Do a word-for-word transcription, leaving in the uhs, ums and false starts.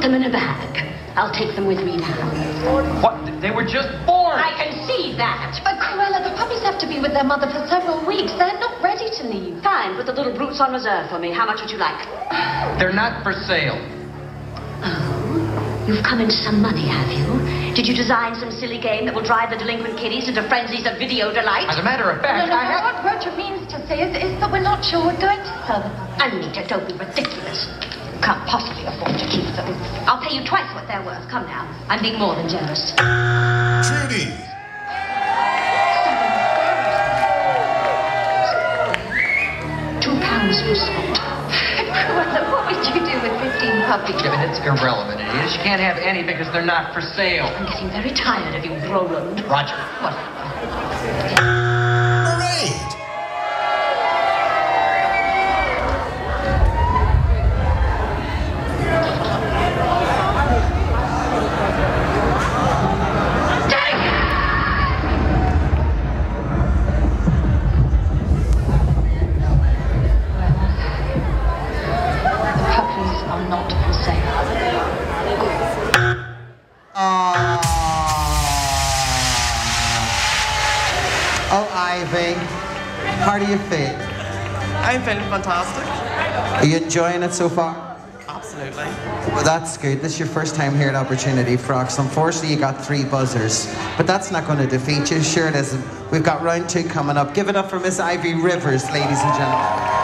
them in a bag. I'll take them with me now. What? They were just born! I can see that! But Cruella, the puppies have to be with their mother for several weeks. They're not ready to leave. Fine, put the little brutes on reserve for me. How much would you like? They're not for sale. Oh, you've come into some money, have you? Did you design some silly game that will drive the delinquent kiddies into frenzies of video delight? As a matter of fact, no, no, I no, have... what Roger means to say is, is that we're not sure we're going to sell them. Anita, don't be ridiculous. Can't possibly afford to keep them. I'll pay you twice what they're worth. Come now. I'm being more than generous. Trudy. Two pounds for salt. Cruella, what would you do with fifteen puppies? Yeah, but it's irrelevant, it is. You can't have any because they're not for sale. I'm getting very tired of you, Roland. Roger. What? Parade. How do you feel? I'm feeling fantastic. Are you enjoying it so far? Absolutely. Well, that's good. This is your first time here at Opportunity Frocks. Unfortunately, you got three buzzers, but that's not going to defeat you. Sure it isn't. We've got round two coming up. Give it up for Miss Ivy Rivers, ladies and gentlemen.